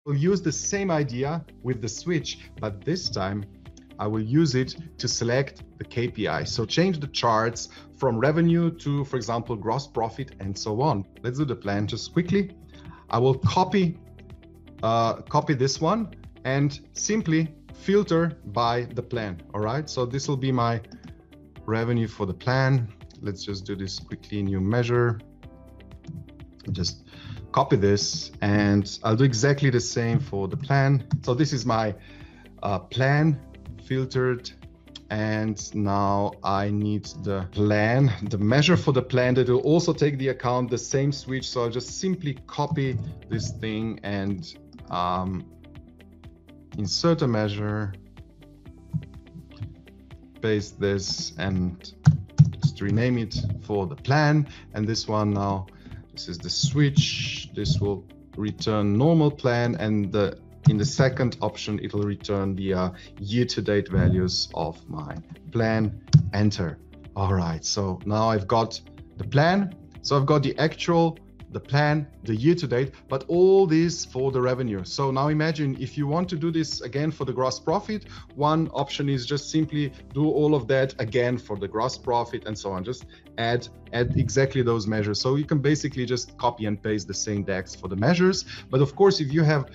We'll use the same idea with the switch, but this time I will use it to select the KPI. So change the charts from revenue to, for example, gross profit and so on. Let's do the plan just quickly. I will copy this one and simply filter by the plan. All right, so this will be my revenue for the plan. Let's just do this quickly, new measure. Just copy this and I'll do exactly the same for the plan. So this is my plan filtered, and now I need the plan, the measure for the plan that will also take the account the same switch. So I'll just simply copy this thing and insert a measure, paste this and just rename it for the plan. And this one now, this is the switch. This will return normal plan, and in the second option, it will return the year-to-date values of my plan. Enter. All right, so now I've got the plan. So I've got the actual, the plan, the year-to-date, but all this for the revenue. So now imagine if you want to do this again for the gross profit, one option is just simply do all of that again for the gross profit and so on. Just add exactly those measures. So you can basically just copy and paste the same DAX for the measures. But of course, if you have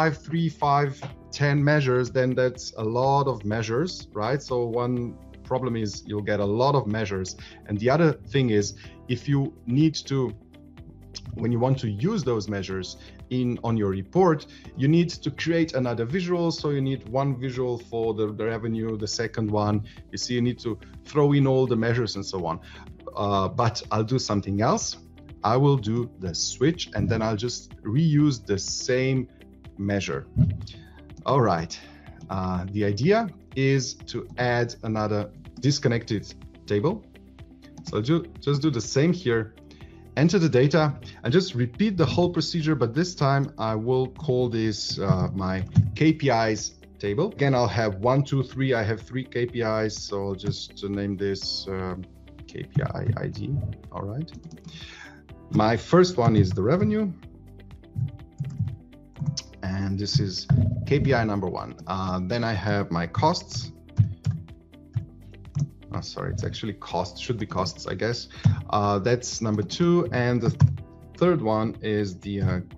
10 measures, then that's a lot of measures, right? So one problem is you'll get a lot of measures. And the other thing is, if you need to, when you want to use those measures on your report, you need to create another visual. So you need one visual for the revenue, the second one, you see, you need to throw in all the measures and so on. But I'll do something else. I will do the switch and then I'll just reuse the same measure. All right. The idea is to add another disconnected table. So just do the same here. Enter the data and just repeat the whole procedure, but this time I will call this my KPIs table. Again, I'll have 1, 2, 3. I have 3 KPIs, so I'll just name this KPI ID. All right. My first one is the revenue, and this is KPI number 1. Then I have my costs. Oh, sorry, it's actually costs, should be costs, I guess. That's number 2. And the third one is the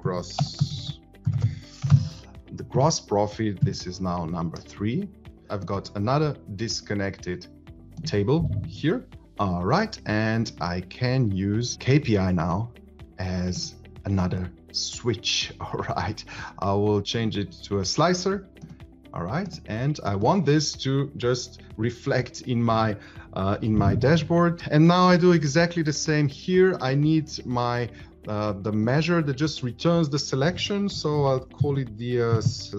gross profit. This is now number 3. I've got another disconnected table here. All right, and I can use KPI now as another switch. All right, I will change it to a slicer. All right, and I want this to just reflect in my dashboard. And now I do exactly the same here. I need my the measure that just returns the selection. So I'll call it the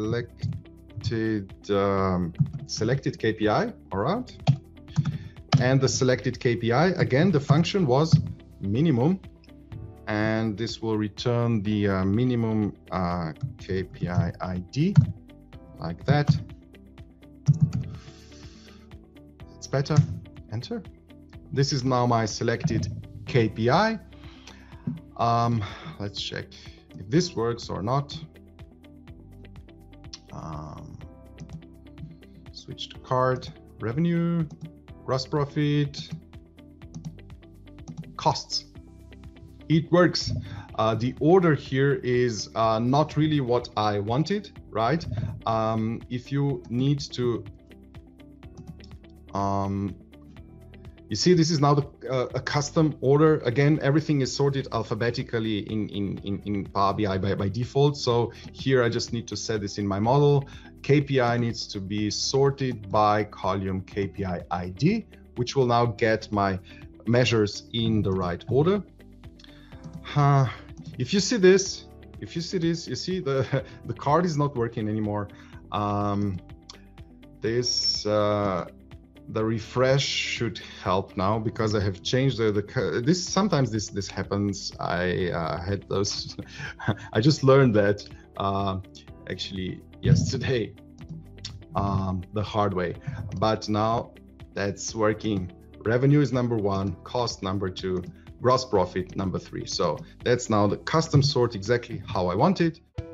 selected KPI. All right, and the selected KPI, again, the function was minimum, and this will return the minimum KPI ID. Like that. It's better. Enter. This is now my selected KPI. Let's check if this works or not. Switch to card, revenue, gross profit, costs. It works. The order here is not really what I wanted, right? If you need to, you see, this is now a custom order. Again, everything is sorted alphabetically in Power BI by default. So here I just need to set this in my model. KPI needs to be sorted by column KPI ID, which will now get my measures in the right order. If you see this, you see the card is not working anymore. The refresh should help now because I have changed this. Sometimes this happens. I had those. I just learned that actually yesterday the hard way, but now that's working. Revenue is number 1, cost number 2, gross profit number 3. So that's now the custom sort exactly how I want it.